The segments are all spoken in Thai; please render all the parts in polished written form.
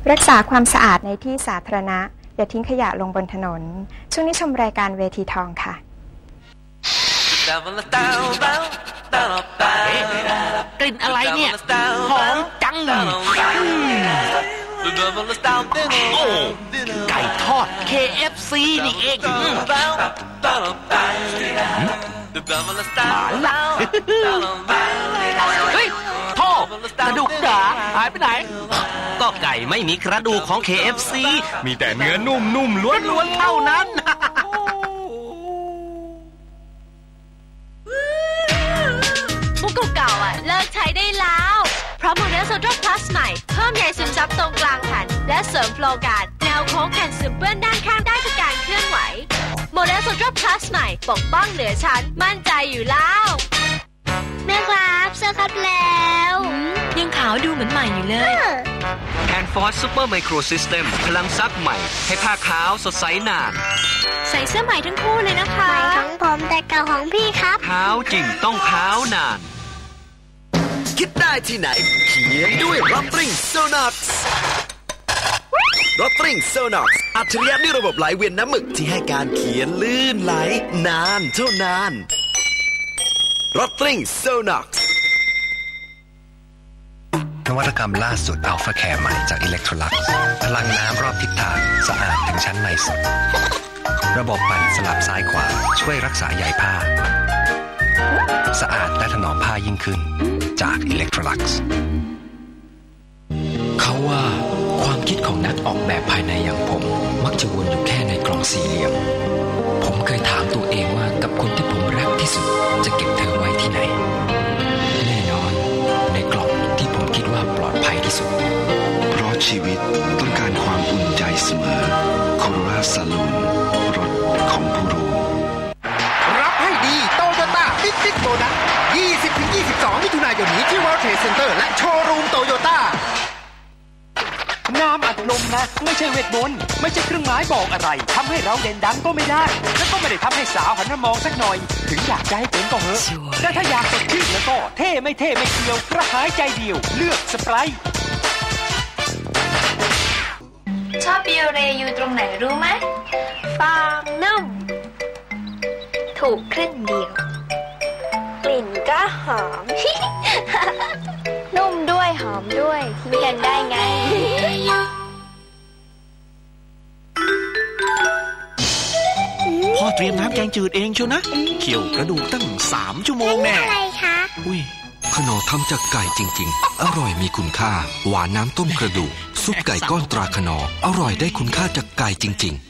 รักษาความสะอาดในที่สาธารณะอย่าทิ้งขยะลงบนถนนช่วงนี้ชมรายการเวทีทองค่ะกลิ่นอะไรเนี่ยหอมจังโอ้ไก่ทอด KFC นี่เองมาละเฮ้ยท่อกระดูกจ๋าหายไปไหนก็ไก่ไม่มีกระดูกของ KFC มีแต่เนื้อนุ่มๆล้วนๆเท่านั้นมุกเก่าๆเลิกใช้ได้แล้วเพราะโมเดลโซดรอปพลัสใหม่เพิ่มใยซึมซับตรงกลางแผ่นและเสริมโฟลว์การ์ดแนวโค้งกันซึมเปื้อนด้านข้างได้ทุกการเคลื่อนไหวโมเดลโซดรอปพลัสใหม่ปกป้องเหนือชั้นมั่นใจอยู่แล้วแม่ครับเสื้อคัดแล้วยังขาวดูเหมือนใหม่อยู่เลยแคนฟอสซูเปอร์ไมโครซิสเต็มพลังซักใหม่ให้ผ้าขาวสดใสนานใส่เสื้อใหม่ทั้งคู่เลยนะคะใหม่ของผมแต่เก่าของพี่ครับขาวจริงต้องขาวนานคิดได้ที่ไหนเขียนด้วย Rotring Sonox Rotring Sonox อัจฉริยะด้วยระบบไหลเวียนน้ำหมึกที่ให้การเขียนลื่นไหลนานเท่านาน Rotring Sonox นวัตกรรมล่าสุด Alpha Care ใหม่จาก Electrolux พลังน้ำรอบทิศทางสะอาดถึงชั้นในสุดระบบปั่นสลับซ้ายขวาช่วยรักษาใยผ้าสะอาดและถนอมผ้ายิ่งขึ้นจาก Electrolux เขาว่าความคิดของนักออกแบบภายในอย่างผมมักจะวนอยู่แค่ในกล่องสี่เหลี่ยมผมเคยถามตัวเองว่ากับคนที่ผมรักที่สุดจะเก็บเธอไว้ที่ไหนแน่นอนในกล่องที่ผมคิดว่าปลอดภัยที่สุดเพราะชีวิตต้องการความอุ่นใจเสมอ Corolla Saloon รถของผู้รู้รับให้ดีโตโยต้าบิ๊กโบนัส 20-22 มิถุนายนนี้ที่ World Trade Center และโชว์รูมโตโยต้าน้ำอัดลมนะไม่ใช่เวทมนต์ไม่ใช่เครื่องหมายบอกอะไรทำให้เราเด่นดังก็ไม่ได้และก็ไม่ได้ทำให้สาวหันมามองสักหน่อยถึงอยากจะให้เป็นก็เหอะแต่ถ้าอยากสดชื่นแล้วก็เท่ไม่เกี่ยวกระหายใจเดียวเลือกสไปร์ชอบบิโอเรอยู่ตรงไหนรู้ไหมฟางนุ่มถูกครึ่งเดียวกลิ่นก็หอม นุ่มด้วยหอมด้วยทิ้งกันได้ไงพ่อเตรียมน้ำแกงจืดเองเชียวนะเคี่ยวกระดูกตั้ง3 ชั่วโมงแน่อะไรคะอุ้ยขนมทำจากไก่จริงๆอร่อยมีคุณค่าหวานน้ำต้มกระดูกซุปไก่ก้อนตราขนออร่อยได้คุณค่าจากไก่จริงๆ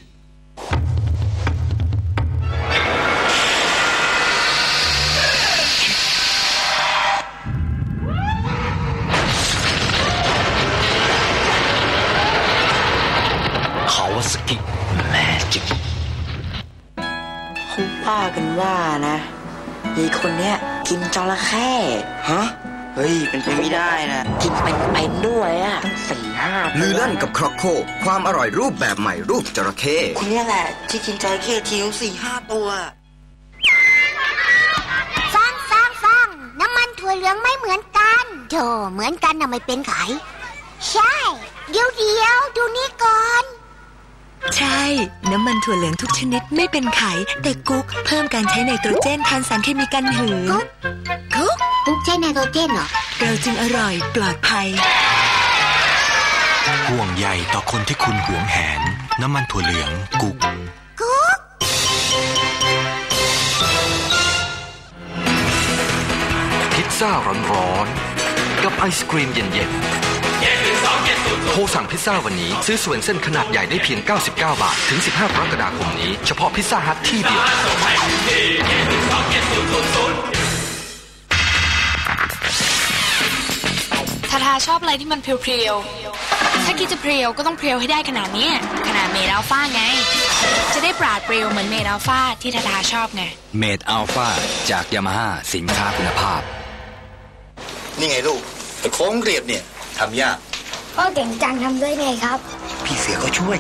สกิแมจิกเขาว่ากันว่านะยายคนเนี้ยกินจระเข้ฮะเฮ้ยเป็นไปไม่ได้นะกินเป็นด้วยอ่ะ4-5 ลือลั่นกับครอกโคความอร่อยรูปแบบใหม่รูปจระเข้คุณเนี่ยแหละที่กินจระเข้ทีนึง 4-5 ตัวฟังน้ำมันถั่วเหลืองไม่เหมือนกันโธ่เหมือนกันน่ะไม่เป็นไขใช่เดี๋ยวดูนี่ก่อนใช่น้ำมันถั่วเหลืองทุกชนิดไม่เป็นไขแต่กุ๊กเพิ่มการใช้ไนโตรเจนแทนสารเคมีกันหืนกุ๊กใช้ไนโตรเจนเหรอเราจึงอร่อยปลอดภัยห่วงใยต่อคนที่คุณหวงแหนน้ำมันถั่วเหลืองกุ๊กพิซซ่าร้อนๆกับไอศกรีมเย็นๆโทรสั่งพิซซ่าวันนี้ซื้อส่วนเส้นขนาดใหญ่ได้เพียง99 บาทถึง15 กรกฎาคมนี้เฉพาะพิซซ่าฮัทที่เดียวทาชอบอะไรที่มันเพรียวๆถ้าคิดจะเพรียวก็ต้องเพรียวให้ได้ขนาดนี้ขนาดเมดอัลฟาไงจะได้ปราดเปรียวเหมือนเมดอัลฟาที่ทาชอบไงเมดอัลฟาจากยามาฮ่าสินค้าคุณภาพนี่ไงลูกแต่โค้งเรียบเนี่ยทำยากพ่อเก่งจังทำด้วยไงครับพี่เสือก็ช่วย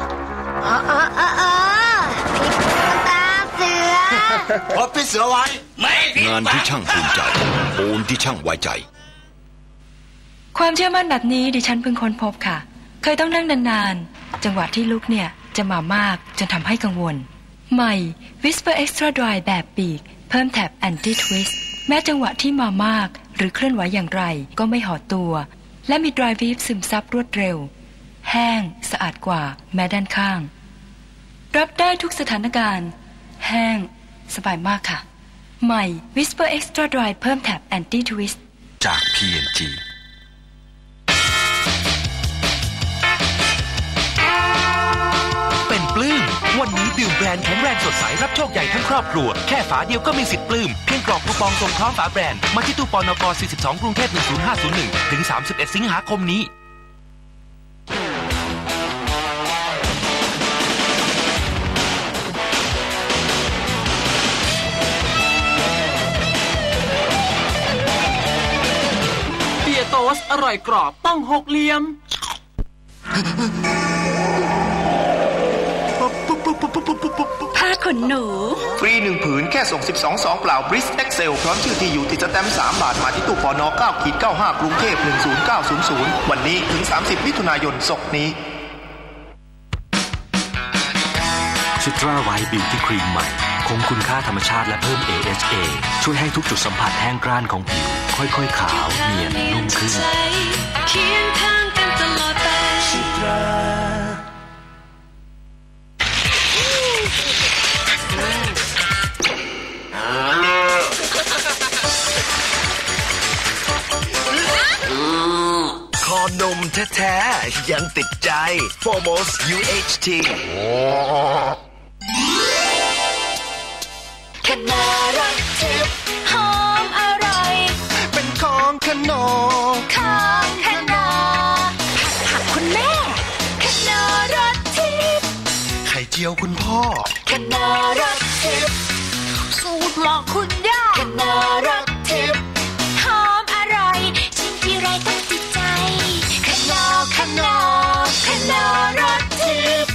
พี่ตาเสือพบพี่เสือไว้งานที่ช่างภูมิใจโอนที่ช่างไว้ใจความเชื่อมั่นแบบนี้ดิฉันเพิ่งค้นพบค่ะเคยต้องนั่งนานๆจังหวะที่ลุกเนี่ยจะมามากจนทำให้กังวลใหม่ Whisper Extra Dry แบบปีกเพิ่มแถบ Anti Twist แม้จังหวะที่มามากหรือเคลื่อนไหวอย่างไรก็ไม่ห่อตัวและมี Dry Weave ซึมซับรวดเร็วแห้งสะอาดกว่าแม้ด้านข้างรับได้ทุกสถานการณ์แห้งสบายมากค่ะใหม่ Whisper Extra Dry เพิ่มแถบ Anti Twist จาก P&G เป็นปลื้มวันนี้ดื่มแบรนด์แข็งแรงสดใสรับโชคใหญ่ทั้งครอบครัวแค่ฝาเดียวก็มีสิทธิ์ปลื้มเพียงกรอกคูปองส่งพร้อมฝาแบรนด์มาที่ตู้ปนก42กรุงเทพ10501ถึง31สิงหาคมนี้โตสอร่อยกรอบต้องหกเหลี่ยมผ้าขนหนูฟรี1ผืนแค่ส่ง12ซองเปล่า Brisk Excel พร้อมชื่อที่อยู่ติดสแตมป์3 บาทมาที่ตู้ปน9-95กรุงเทพ10900วันนี้ถึง30มิถุนายนศกนี้ซิตราไวท์บิวตี้ครีมใหม่คงคุณค่าธรรมชาติและเพิ่ม AHA ช่วยให้ทุกจุดสัมผัสแห้งกร้านของผิวค่อยๆขาวเนียนนุ่มขึ้นเคียงข้างกันตลอดไปซิตราคอนมแท้ๆยังติดใจ Formos UHT ขนารักทิพย์หอมอร่อยเป็นของขนมของขนาผักคุณแม่ขนารักทิพย์ไข่เจียวคุณพ่อขนารักทิพย์สูตรหมักคุณย่าขนารักทิพย์หอมอร่อยชิมทีไรต้องติดใจขนารักทิพย์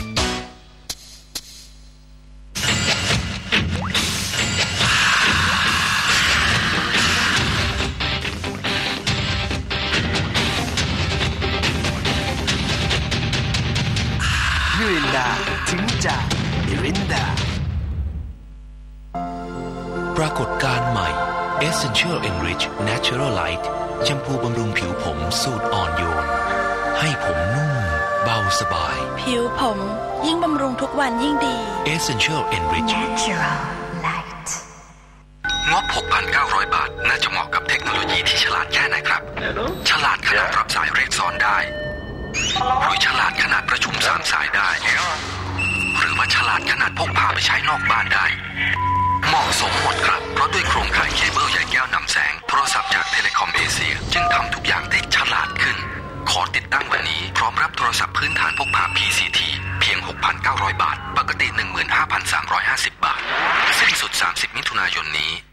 มิรินดาถึงใจมิรินดาปรากฏการณ์ใหม่ Essential Enrich Natural Light แชมพูบำรุงผิวผมสูตรอ่อนโยนให้ผมนุ่มเบาสบายผิวผมยิ่งบำรุงทุกวันยิ่งดี Essential Enrich Natural Light งบ 6,900 บาทน่าจะเหมาะกับเทคโนโลยีที่ฉลาดแค่ไหนครับฉลาดขนาดรับสายเรียกซ้อนได้หรือฉลาดขนาดประชุม3 สายได้หรือว่าฉลาดขนาดพกพาไปใช้นอกบ้านได้เหมาะสมหมดครับเพราะด้วยโครงข่ายเคเบิลใยแก้วนำแสงโทรศัพท์จากเทเลคอมเอเชียจึงทำทุกอย่างได้ฉลาดขึ้นขอติดตั้งวันนี้พร้อมรับโทรศัพท์พื้นฐานพกพา PCT เพียง 6,900 บาทปกติ 15,350 บาทสิ้นสุด30มิถุนายนนี้